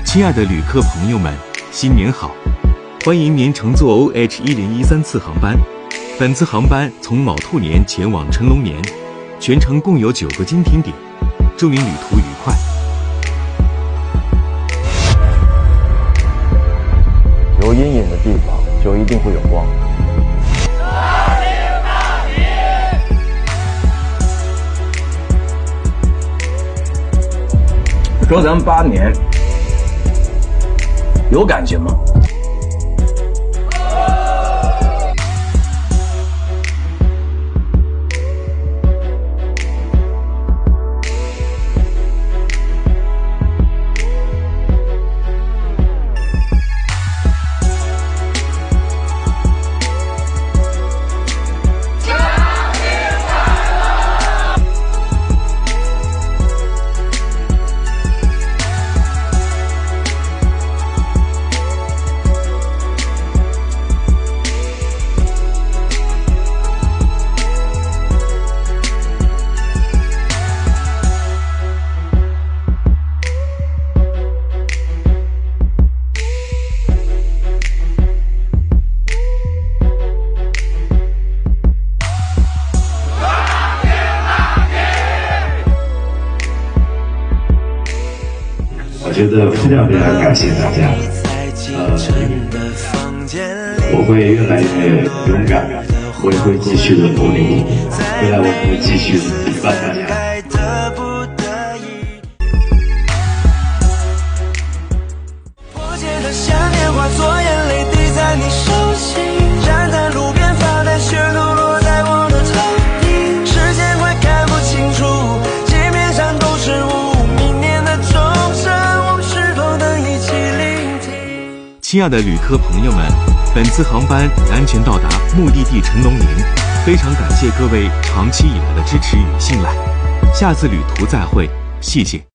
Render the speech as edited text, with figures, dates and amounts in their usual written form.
亲爱的旅客朋友们，新年好！欢迎您乘坐 OH1013次航班。本次航班从卯兔年前往辰龙年，全程共有9个经停点，祝您旅途愉快。 有阴影的地方就一定会有光。 说咱们8年有感情吗？ 我觉得非常感谢大家，我会越来越勇敢，我也会继续的努力，未来我会继续陪伴大家。 破茧的想念化作眼泪滴在你手心，站在路边发呆，雪都落在我的头顶，时间快看不清楚，街面上都是雾。 亲爱的旅客朋友们，本次航班已安全到达目的地辰龙年，非常感谢各位长期以来的支持与信赖，下次旅途再会，谢谢。